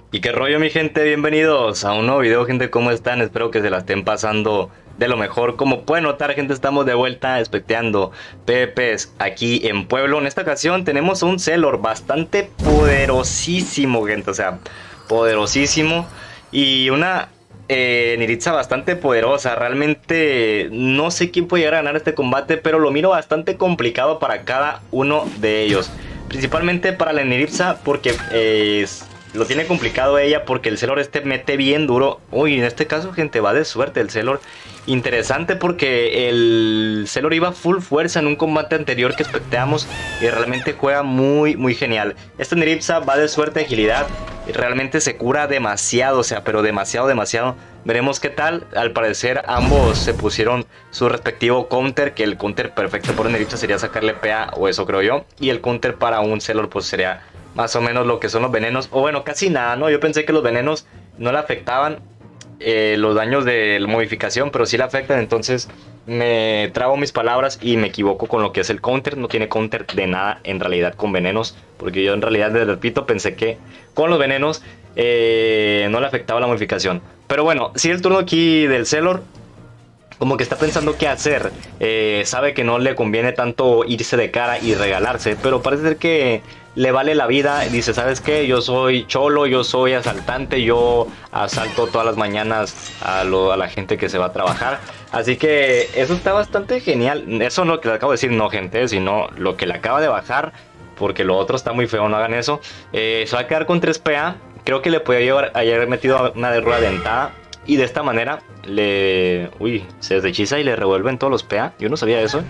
¿Y qué rollo, mi gente? Bienvenidos a un nuevo video, gente. ¿Cómo están? Espero que se la estén pasando de lo mejor. Como pueden notar, gente, estamos de vuelta especteando PvPs aquí en Pueblo. En esta ocasión tenemos un Celor bastante poderosísimo, gente. O sea, poderosísimo. Y una Niritza bastante poderosa. Realmente no sé quién puede llegar a ganar este combate, pero lo miro bastante complicado para cada uno de ellos. Principalmente para la Niritza porque lo tiene complicado ella, porque el Celor mete bien duro. Uy, en este caso, gente, va de suerte el Celor. Interesante porque el Celor iba full fuerza en un combate anterior que especteamos y realmente juega muy genial. Esta Niritza va de suerte, agilidad, y realmente se cura demasiado, o sea, pero demasiado. Veremos qué tal. Al parecer ambos se pusieron su respectivo counter, que el counter perfecto por Niritza sería sacarle PA, o eso creo yo, y el counter para un Celor pues sería más o menos lo que son los venenos, o bueno, casi nada, ¿no? Yo pensé que los venenos no le afectaban los daños de la modificación, pero sí le afectan. Entonces me trago mis palabras y me equivoco con lo que es el counter. No tiene counter de nada en realidad con venenos, porque yo en realidad, les repito, pensé que con los venenos no le afectaba la modificación. Pero bueno, sí, el turno aquí del Celor como que está pensando qué hacer. Sabe que no le conviene tanto irse de cara y regalarse, pero parece ser que le vale la vida. Dice, ¿sabes qué? Yo soy cholo, yo soy asaltante, yo asalto todas las mañanas a la gente que se va a trabajar. Así que eso está bastante genial. Eso no es lo que le acabo de decir, no, gente, sino lo que le acaba de bajar, porque lo otro está muy feo, no hagan eso. Se va a quedar con 3 PA. Creo que le podía llevar haber metido una de rueda dentada, y de esta manera uy, se deshechiza y le revuelven todos los PA. Yo no sabía eso.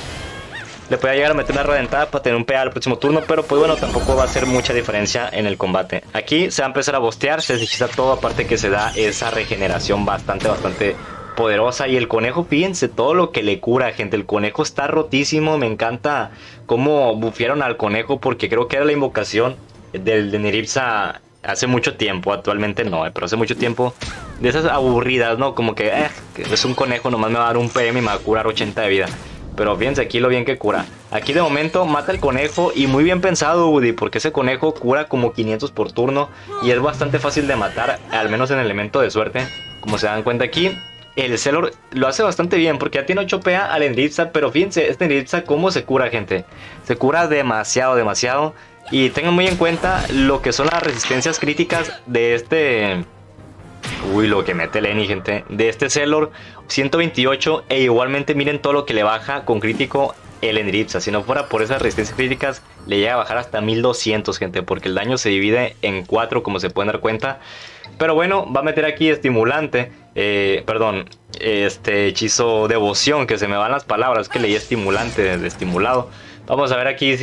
Le puede llegar a meter una rueda dentada para tener un PA al próximo turno, pero pues bueno, tampoco va a hacer mucha diferencia en el combate. Aquí se va a empezar a bostear, se deshechiza todo, aparte que se da esa regeneración bastante poderosa. Y el conejo, fíjense todo lo que le cura, gente. El conejo está rotísimo. Me encanta cómo bufearon al conejo, porque creo que era la invocación de Niritza hace mucho tiempo. Actualmente no, pero hace mucho tiempo, de esas aburridas, ¿no? Como que es un conejo, nomás me va a dar un PM y me va a curar 80 de vida. Pero fíjense aquí lo bien que cura. Aquí de momento mata el conejo, y muy bien pensado, Woody, porque ese conejo cura como 500 por turno y es bastante fácil de matar, al menos en el elemento de suerte. Como se dan cuenta aquí, el Celor lo hace bastante bien, porque ya tiene 8 PA al Niritza. Pero fíjense, este Niritza cómo se cura, gente. Se cura demasiado. Y tengan muy en cuenta lo que son las resistencias críticas de este... Uy, lo que mete Lenny, gente. De este Celor, 128. E igualmente miren todo lo que le baja con crítico el Niritza. Si no fuera por esas resistencias críticas, le llega a bajar hasta 1200, gente, porque el daño se divide en 4, como se pueden dar cuenta. Pero bueno, va a meter aquí estimulante. Perdón, este hechizo devoción, que se me van las palabras, que leí estimulante de estimulado. Vamos a ver aquí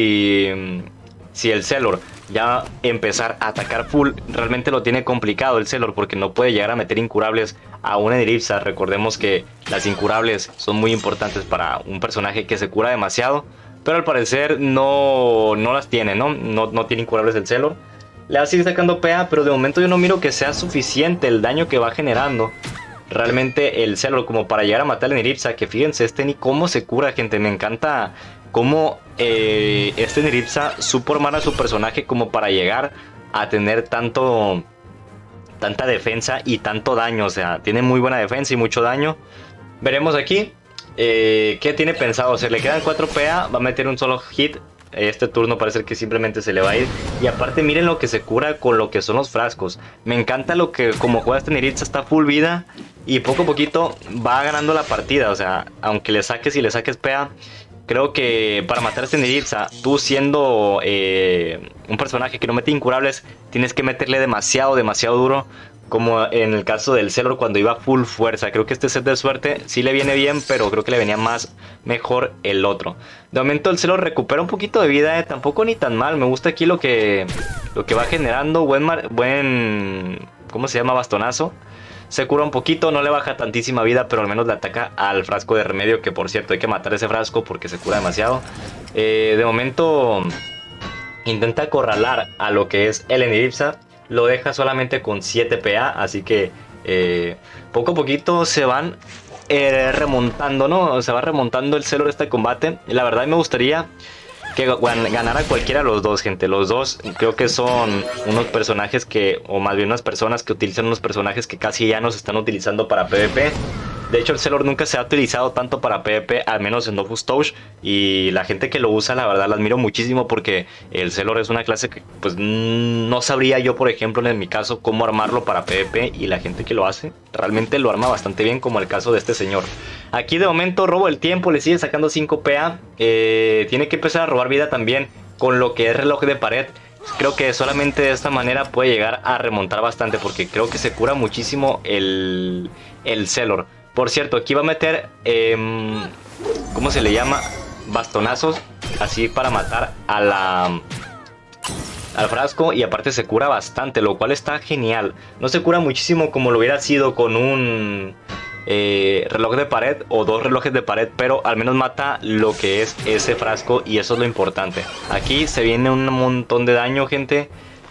si el Celor ya empezar a atacar full. Realmente lo tiene complicado el Celor, porque no puede llegar a meter incurables a una Niritza. Recordemos que las incurables son muy importantes para un personaje que se cura demasiado, pero al parecer no las tiene, no tiene incurables el Celor. Le va a seguir sacando PA, pero de momento yo no miro que sea suficiente el daño que va generando realmente el Celor como para llegar a matar a Niritza. Que fíjense ni cómo se cura, gente. Me encanta cómo este Niritza supo armar a su personaje como para llegar a tener tanta defensa y tanto daño. O sea, tiene muy buena defensa y mucho daño. Veremos aquí qué tiene pensado hacer. Le quedan 4 PA, va a meter un solo hit. Este turno parece que simplemente se le va a ir. Y aparte miren lo que se cura con lo que son los frascos. Me encanta lo que como juega este Niritza. Está full vida y poco a poquito va ganando la partida. O sea, aunque le saques y le saques PA, creo que para matar a este Niritza, tú siendo un personaje que no mete incurables, tienes que meterle demasiado duro. Como en el caso del Celor cuando iba full fuerza. Creo que este set de suerte sí le viene bien, pero creo que le venía mejor el otro. De momento el Celor recupera un poquito de vida, tampoco ni tan mal. Me gusta aquí lo que va generando. Buen ¿cómo se llama? Bastonazo. Se cura un poquito, no le baja tantísima vida, pero al menos le ataca al frasco de remedio, que por cierto hay que matar ese frasco porque se cura demasiado. De momento intenta acorralar a lo que es el Niritza. Lo deja solamente con 7 PA, así que poco a poquito se van remontando, ¿no? Se va remontando el Celor este combate. La verdad me gustaría que ganara cualquiera de los dos, gente. Los dos creo que son unos personajes que, o más bien unas personas que utilizan unos personajes que casi ya no se están utilizando para PvP. De hecho, el Celor nunca se ha utilizado tanto para PvP, al menos en Dofus Touch. Y la gente que lo usa, la verdad, la admiro muchísimo porque el Celor es una clase que, pues, no sabría yo, por ejemplo, en mi caso, cómo armarlo para PvP. Y la gente que lo hace, realmente lo arma bastante bien, como el caso de este señor. Aquí, de momento, robo el tiempo, le sigue sacando 5 PA. Tiene que empezar a robar vida también con lo que es reloj de pared. Creo que solamente de esta manera puede llegar a remontar bastante, porque creo que se cura muchísimo el Celor. Por cierto, aquí va a meter, ¿cómo se le llama? Bastonazos, así para matar al frasco, y aparte se cura bastante, lo cual está genial. No se cura muchísimo como lo hubiera sido con un reloj de pared o 2 relojes de pared, pero al menos mata lo que es ese frasco, y eso es lo importante. Aquí se viene un montón de daño, gente.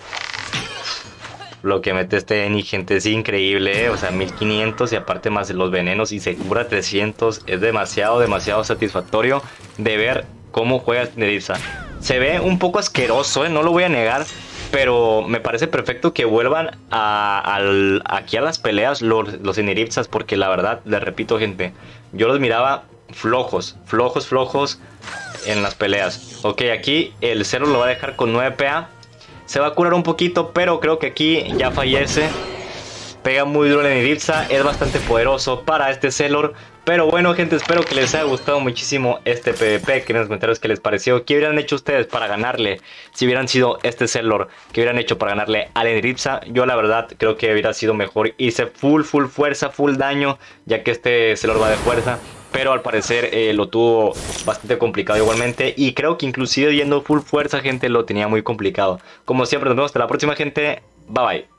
Lo que mete este Eni, gente, es increíble, o sea, 1500 y aparte más de los venenos, y se cura 300. Es demasiado satisfactorio de ver cómo juega Neritza. Se ve un poco asqueroso, no lo voy a negar, pero me parece perfecto que vuelvan aquí a las peleas los Eneripsas, porque la verdad, les repito, gente, yo los miraba flojos en las peleas. Ok, aquí el Celor lo va a dejar con 9 PA. Se va a curar un poquito, pero creo que aquí ya fallece. Pega muy duro el Eneripsa, es bastante poderoso para este Celor. Pero bueno, gente, espero que les haya gustado muchísimo este PvP. Que en los comentarios qué les pareció, qué hubieran hecho ustedes para ganarle. Si hubieran sido este Celor, qué hubieran hecho para ganarle al Eneripsa. Yo la verdad creo que hubiera sido mejor irse full fuerza, full daño, ya que este Celor va de fuerza. Pero al parecer lo tuvo bastante complicado igualmente. Y creo que inclusive yendo full fuerza, gente, lo tenía muy complicado. Como siempre, nos vemos hasta la próxima, gente. Bye bye.